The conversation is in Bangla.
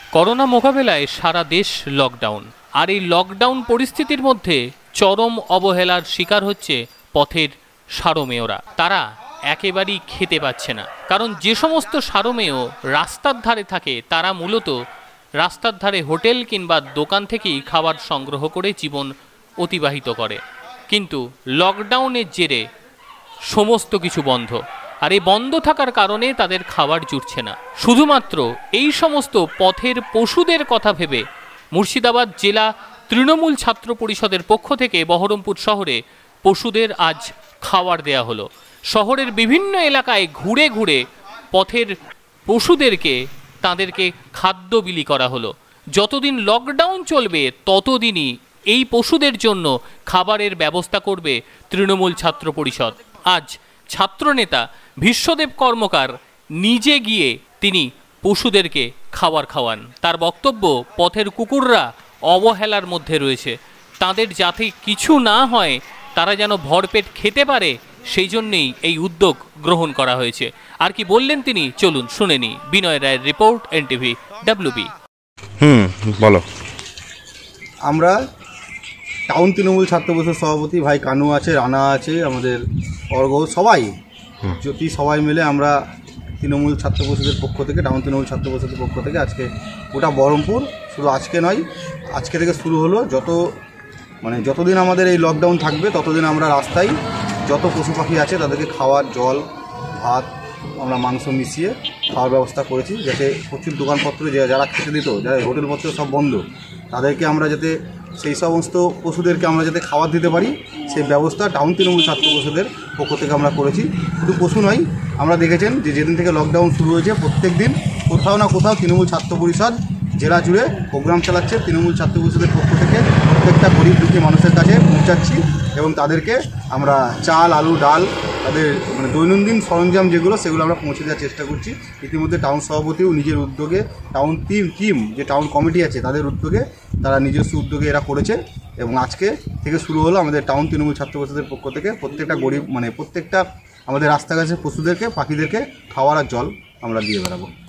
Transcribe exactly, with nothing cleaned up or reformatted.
করোনা মোকাবেলায় সারা দেশ লকডাউন, আর এই লকডাউন পরিস্থিতির মধ্যে চরম অবহেলার শিকার হচ্ছে পথের সারমেয়রা। তারা একেবারেই খেতে পাচ্ছে না, কারণ যে সমস্ত সারমেয় রাস্তার ধারে থাকে তারা মূলত রাস্তার ধারে হোটেল কিংবা দোকান থেকেই খাবার সংগ্রহ করে জীবন অতিবাহিত করে। কিন্তু লকডাউনের জেরে সমস্ত কিছু বন্ধ, আর এই বন্ধ থাকার কারণে তাদের খাবার জুটছে না। শুধুমাত্র এই সমস্ত পথের পশুদের কথা ভেবে মুর্শিদাবাদ জেলা তৃণমূল ছাত্র পরিষদের পক্ষ থেকে বহরমপুর শহরে পশুদের আজ খাবার দেয়া হলো। শহরের বিভিন্ন এলাকায় ঘুরে ঘুরে পথের পশুদেরকে তাদেরকে খাদ্য বিলি করা হলো। যতদিন লকডাউন চলবে ততদিনই এই পশুদের জন্য খাবারের ব্যবস্থা করবে তৃণমূল ছাত্র পরিষদ। আজ ছাত্রনেতা বিশ্বদেব কর্মকার নিজে গিয়ে তিনি পশুদেরকে খাবার খাওয়ান। তার বক্তব্য, পথের কুকুররা অবহেলার মধ্যে রয়েছে, তাদের যাতে কিছু না হয়, তারা যেন ভরপেট খেতে পারে, সেই জন্যেই এই উদ্যোগ গ্রহণ করা হয়েছে। আর কি বললেন তিনি, চলুন শুনে নি। বিনয় রায়ের রিপোর্ট, এনটিভি ডাব্লিউবি। হুম বলো। আমরা টাউন তৃণমূল ছাত্র পরিষদ সভাপতি ভাই কানু আছে, রানা আছে, আমাদের অর্ঘ, সবাই যদি সবাই মিলে আমরা তৃণমূল ছাত্র পরিষদের পক্ষ থেকে, টাউন তৃণমূল ছাত্র পরিষদের পক্ষ থেকে আজকে গোটা বহরমপুর, শুধু আজকে নয়, আজকে থেকে শুরু হলো, যত মানে যতদিন আমাদের এই লকডাউন থাকবে ততদিন আমরা রাস্তায় যত পশু পাখি আছে তাদেরকে খাওয়ার, জল, ভাত, আমরা মাংস মিশিয়ে খাওয়ার ব্যবস্থা করেছি, যাতে প্রচুর দোকানপত্র যারা খেতে দিত, যারা হোটেলপত্র সব বন্ধ, তাদেরকে আমরা যাতে সেই সমস্ত পশুদেরকে আমরা যাতে খাবার দিতে পারি সেই ব্যবস্থা টাউন তৃণমূল ছাত্র পরিষদের পক্ষ থেকে আমরা করেছি। শুধু পশু নয়, আমরা দেখেছেন যে যেদিন থেকে লকডাউন শুরু হয়েছে প্রত্যেক দিন কোথাও না কোথাও তৃণমূল ছাত্র পরিষদ জেলা জুড়ে প্রোগ্রাম চালাচ্ছে। তৃণমূল ছাত্র পরিষদের পক্ষ থেকে প্রত্যেকটা গরিব দুঃখী মানুষের কাছে পৌঁছাচ্ছি এবং তাদেরকে আমরা চাল, আলু, ডাল, তাদের মানে দৈনন্দিন সরঞ্জাম যেগুলো সেগুলো আমরা পৌঁছে দেওয়ার চেষ্টা করছি। ইতিমধ্যে টাউন সভাপতিও নিজের উদ্যোগে, টাউন টিম টিম যে টাউন কমিটি আছে তাদের উদ্যোগে, তারা নিজস্ব উদ্যোগে এরা করেছে এবং আজকে থেকে শুরু হলো আমাদের টাউন তৃণমূল ছাত্র পরিষদের পক্ষ থেকে প্রত্যেকটা গরিব মানে প্রত্যেকটা আমাদের রাস্তাঘাটে পশুদেরকে, পাখিদেরকে খাওয়ার আর জল আমরা দিয়ে বেড়াবো।